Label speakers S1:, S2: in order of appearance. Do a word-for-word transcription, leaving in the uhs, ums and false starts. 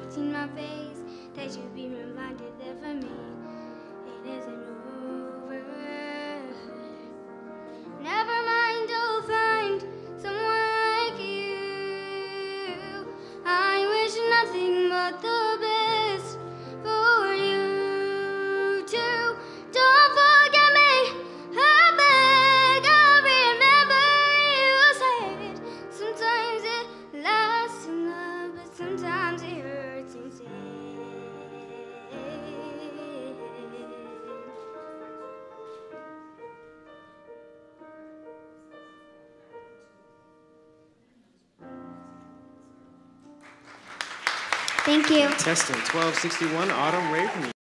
S1: seen my face, that you be reminded that for me, it isn't over. Never mind, I'll find someone like you. I wish nothing but the best for you too. Don't forget me, I beg, I remember you said sometimes it lasts in love, but sometimes it hurts instead. Thank you.
S2: Testing twelve sixty-one Autumn Raven.